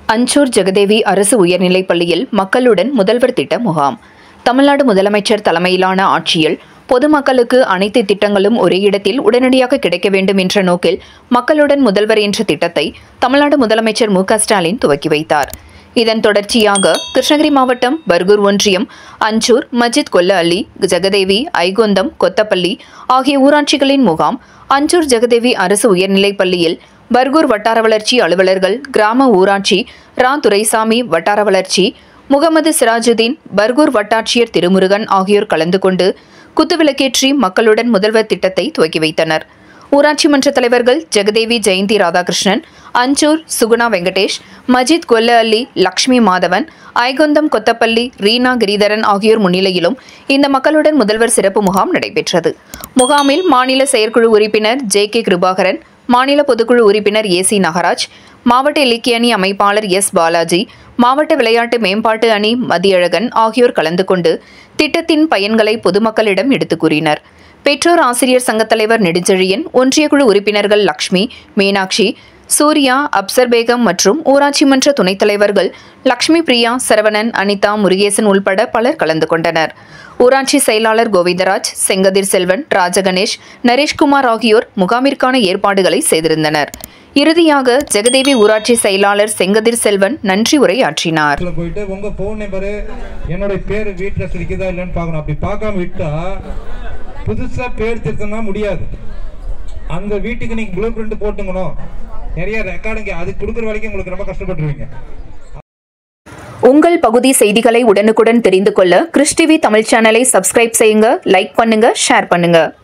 அஞ்சூர் ஜெகதேவி அரசு உயர்நிலைப் பள்ளியில் மக்களுடன் முதல்வர் திட்ட முகாம். தமிழ்நாடு முதலமைச்சர் தலைமையிலான ஆட்சியில் பொதுமக்களுக்கு அனைத்து திட்டங்களும் ஒரே இடத்தில் உடனடியாக கிடைக்க வேண்டும் என்ற நோக்கில் மக்களுடன் முதல்வர் என்ற திட்டத்தை தமிழ்நாடு முதலமைச்சர் மு க ஸ்டாலின் துவக்கி வைத்தார். இதன் தொடர்ச்சியாக கிருஷ்ணகிரி மாவட்டம் பர்கூர் ஒன்றியம் அஞ்சூர், மஜித் கொல்ல அள்ளி, ஜெகதேவி, ஐகொந்தம், கொத்தப்பள்ளி ஆகிய ஊராட்சிகளின் முகாம் அஞ்சூர் ஜெகதேவி அரசு உயர்நிலைப் பள்ளியில் பர்கூர் வட்டார வளர்ச்சி அலுவலர்கள், கிராம ஊராட்சி ரா துரைசாமி, வட்டார வளர்ச்சி முகமது சிராஜுதீன், பர்கூர் வட்டாட்சியர் திருமுருகன் ஆகியோர் கலந்து கொண்டு குத்துவிளக்கேற்றி மக்களுடன் முதல்வர் திட்டத்தை துவக்கி வைத்தனர். ஊராட்சி மன்ற தலைவர்கள் ஜெகதேவி ஜெயந்தி ராதாகிருஷ்ணன், அஞ்சூர் சுகுணா வெங்கடேஷ், மஜித் கொல்ல அள்ளி லக்ஷ்மி மாதவன், ஐகொந்தம் கொத்தப்பள்ளி ரீனா கிரிதரன் ஆகியோர் முன்னிலையிலும் இந்த மக்களுடன் முதல்வர் சிறப்பு முகாம் நடைபெற்றது. முகாமில் மாநில செயற்குழு உறுப்பினர் ஜே கே கிருபாகரன், மாநில பொதுக்குழு உறுப்பினர் ஏ சி நாகராஜ், மாவட்ட இலக்கிய அணி அமைப்பாளர் எஸ் பாலாஜி, மாவட்ட விளையாட்டு மேம்பாட்டு அணி மதியழகன் ஆகியோர் கலந்து கொண்டு திட்டத்தின் பயன்களை பொதுமக்களிடம் எடுத்துக் கூறினர். பெற்றோர் ஆசிரியர் சங்கத் தலைவர் நெடுஞ்செழியன், ஒன்றிய குழு உறுப்பினர்கள் லக்ஷ்மி, மீனாட்சி, சூர்யா, அப்சர் பேகம் மற்றும் ஊராட்சி மன்ற துணைத் தலைவர்கள் லக்ஷ்மி பிரியா, சரவணன், அனிதா, முருகேசன் உள்பட பலர் கலந்து கொண்டனர். ஊராட்சி செயலாளர் கோவிந்தராஜ், செங்கதிர் செல்வன், ராஜகணேஷ், நரேஷ்குமார் ஆகியோர் முகாமிற்கான ஏற்பாடுகளை செய்திருந்தனர். இறுதியாக ஜெகதேவி ஊராட்சி செயலாளர் செங்கதிர் செல்வன் நன்றி உரையாற்றினார். போயிட்டு உங்க போன் நம்பர், என்னோட பேர் வீட்டுல இருக்குதா இல்லைன்னு பார்க்கணும். அப்படி பார்க்காம விட்டா புதுசா பேர் திருத்தமா முடியாது. அந்த வீட்டுக்கு நீங்க ப்ளூ பிரிண்ட் போட்டுங்கணும், நிறைய ரெக்கார்டுங்க, அது கொடுக்குற வரைக்கும் உங்களுக்கு ரொம்ப கஷ்டப்பட்டுருவீங்க. உங்கள் பகுதி செய்திகளை உடனுக்குடன் தெரிந்து கொள்ள கிறிஸ் டிவி தமிழ் சேனலை சப்ஸ்கிரைப் செய்யுங்க, லைக் பண்ணுங்க, ஷேர் பண்ணுங்க.